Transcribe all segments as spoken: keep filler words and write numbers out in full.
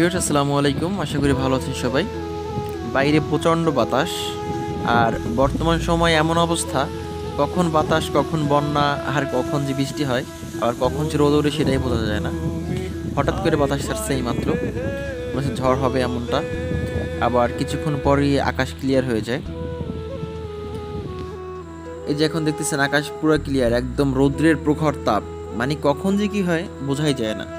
Viewers আসসালামু আলাইকুম, আশা করি ভালো আছেন সবাই। বাইরে প্রচণ্ড বাতাস, আর বর্তমান সময়ে এমন অবস্থা, কখন বাতাস, কখন বন্যা, আর কখন যে বৃষ্টি হয়, আর কখন যে রোদ ওঠে সেটাই বোঝা যায় না। হঠাৎ করে বাতাস ছাড়ছে এই মাত্র, মনে হচ্ছে ঝড় হবে এমনটা। আবার কিছুক্ষণ পরই আকাশ ক্লিয়ার হয়ে যায়। এই যে এখন দেখতেছেন আকাশ পুরো ক্লিয়ার, একদম রৌদ্রের প্রখর তাপ, মানে কখন যে কি হয় বোঝাই যায় না।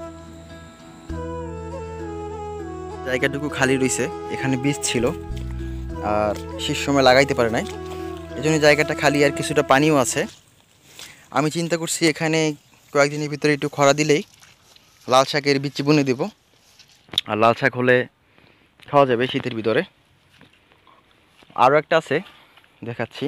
জায়গাটুকু খালি রইছে, এখানে বীজ ছিল আর শেষ সময় লাগাইতে পারে নাই, এই জন্য জায়গাটা খালি, আর কিছুটা পানিও আছে। আমি চিন্তা করছি এখানে কয়েকদিনের ভিতরে একটু খরা দিলেই লাল শাকের বীজ বুনে দেব, আর লাল শাক হলে খাওয়া যাবে শীতের ভিতরে। আরও একটা আছে, দেখাচ্ছি।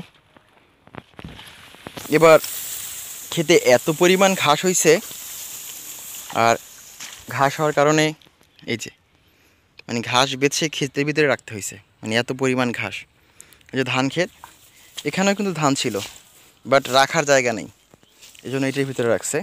এবার খেতে এত পরিমাণ ঘাস হয়েছে, আর ঘাস হওয়ার কারণে এই যে মানে ঘাস বেছে ক্ষেতের ভিতরে রাখতে হয়েছে, মানে এত পরিমাণ ঘাস। এই যে ধান ক্ষেত, এখানেও কিন্তু ধান ছিল, বাট রাখার জায়গা নেই, এই জন্য এটার ভিতরে রাখছে।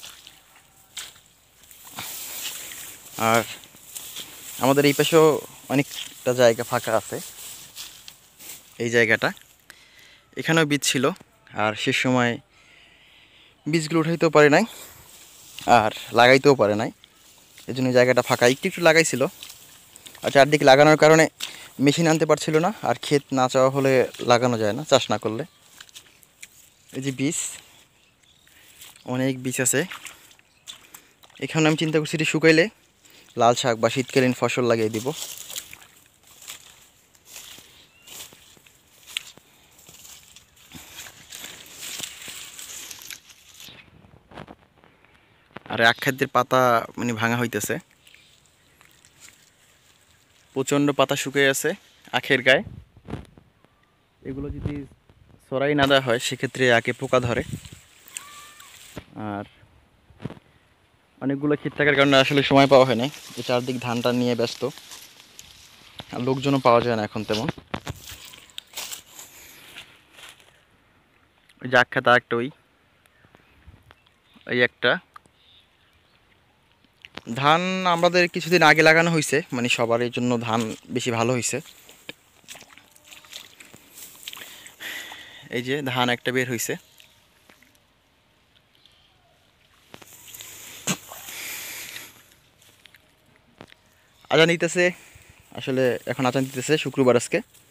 আর আমাদের এই পাশেও অনেকটা জায়গা ফাঁকা আছে, এই জায়গাটা, এখানেও বীজ ছিল, আর শেষ সময় বীজগুলো উঠাইতেও পারে নাই আর লাগাইতেও পারে নাই, এই জন্য জায়গাটা ফাঁকা। একটু একটু লাগাইছিল, আর চারদিকে লাগানোর কারণে মেশিন আনতে পারছিল না, আর ক্ষেত না চাওয়া হলে লাগানো যায় না চাষ না করলে। এই যে বীজ, অনেক বীজ আছে এখানে। আমি চিন্তা করছি এটি শুকাইলে লাল শাক বা শীতকালীন ফসল লাগিয়ে দিব। আর আখ খাদ্যের পাতা মানে ভাঙা হইতেছে, প্রচণ্ড পাতা শুকিয়ে আছে আখের গায়ে। এগুলো যদি সরাই না দেওয়া হয় সেক্ষেত্রে আখে পোকা ধরে। আর অনেকগুলো ক্ষেত থাকার কারণে আসলে সময় পাওয়া হয় না, যে চারদিক ধান টান নিয়ে ব্যস্ত, আর লোকজনও পাওয়া যায় না এখন তেমন। ওই যে আখ খাতা একটা, ওই ওই একটা ধান আমাদের কিছুদিন আগে লাগানো হয়েছে, মানে সবার এই জন্য ধান বেশি ভালো হয়েছে। এই যে ধান একটা বের হয়েছে। আজান দিতেছে, আসলে এখন আজান দিতেছে শুক্রবার আজকে।